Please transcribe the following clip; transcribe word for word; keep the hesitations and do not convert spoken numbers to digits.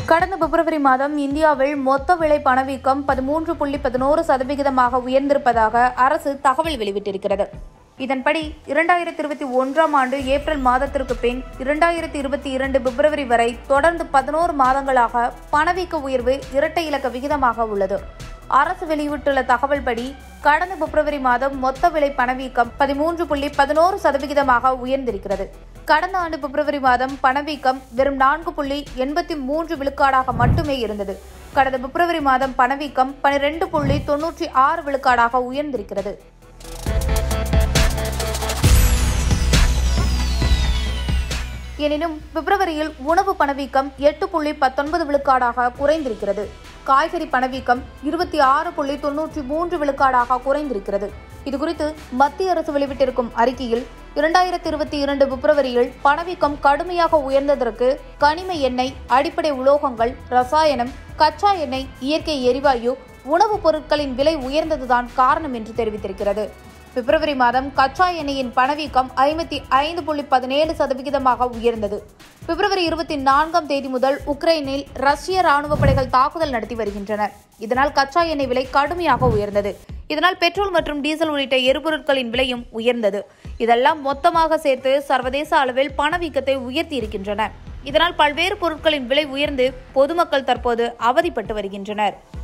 கடந்த பிப்ரவரி மாதம் இந்தியாவில் மொத்த விலை பணவீக்கம் பதிமூன்று புள்ளி பதினோரு சதவிகிதமாக உயர்ந்திருப்பதாக அரசு தகவல் வெளியிட்டிருக்கிறது. இதன்படி இரண்டாயிரத்தி இருபத்தி ஒன்றாம் ஆண்டு ஏப்ரல் மாதத்திற்கு பின் இரண்டாயிரத்தி இருபத்தி இரண்டு பிப்ரவரி வரை தொடர்ந்து பதினோரு மாதங்களாக பணவீக்க உயர்வு இரட்டை இலக்க விகிதமாக உள்ளது. அரசு வெளியிட்டுள்ள தகவல் படி கடந்த பிப்ரவரி மாதம் மொத்த விலை பணவீக்கம் பதிமூன்று புள்ளி பதினோரு சதவிகிதமாக உயர்ந்திருக்கிறது. கடந்த ஆண்டு பிப்ரவரி மாதம் பணவீக்கம் வெறும் நான்கு புள்ளி எண்பத்தி மூன்று விழுக்காடாக மட்டுமே இருந்தது. கடந்த பிப்ரவரி மாதம் பணவீக்கம் பனிரெண்டு புள்ளி தொன்னூற்றி ஆறு விழுக்காடாக உயர்ந்திருக்கிறது. எனினும் பிப்ரவரியில் உணவு பணவீக்கம் எட்டு புள்ளி பத்தொன்பது விழுக்காடாக குறைந்திருக்கிறது. காய்கறி பணவீக்கம் இருபத்தி ஆறு புள்ளி தொன்னூற்றி மூன்று விழுக்காடாக குறைந்திருக்கிறது. இதுகுறித்து மத்திய அரசு வெளியிட்டிருக்கும் அறிக்கையில் இரண்டாயிரத்தி இருபத்தி இரண்டு பிப்ரவரியில் பணவீக்கம் கடுமையாக உயர்ந்ததற்கு கனிம எண்ணெய், அடிப்படை உலோகங்கள், ரசாயனம், கச்சா எண்ணெய், இயற்கை எரிவாயு, உணவுப் பொருட்களின் விலை உயர்ந்ததுதான் காரணம் என்று தெரிவித்திருக்கிறது. பிப்ரவரி மாதம் கச்சா எண்ணெயின் பணவீக்கம் ஐம்பத்தி ஐந்து புள்ளி பதினேழு சதவிகிதமாக உயர்ந்தது. பிப்ரவரி இருபத்தி நான்காம் தேதி முதல் உக்ரைனில் ரஷ்ய ராணுவ படைகள் தாக்குதல் நடத்தி வருகின்றனர். இதனால் கச்சா எண்ணெய் விலை கடுமையாக உயர்ந்தது. இதனால் பெட்ரோல் மற்றும் டீசல் உள்ளிட்ட எரிபொருட்களின் விலையும் உயர்ந்தது. இதெல்லாம் மொத்தமாக சேர்த்து சர்வதேச அளவில் பணவீக்கத்தை உயர்த்தி இருக்கின்றன. இதனால் பல்வேறு பொருட்களின் விலை உயர்ந்து பொதுமக்கள் தற்போது அவதிப்பட்டு வருகின்றனர்.